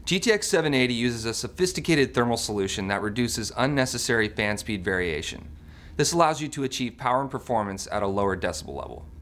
GTX 780 uses a sophisticated thermal solution that reduces unnecessary fan speed variation. This allows you to achieve power and performance at a lower decibel level.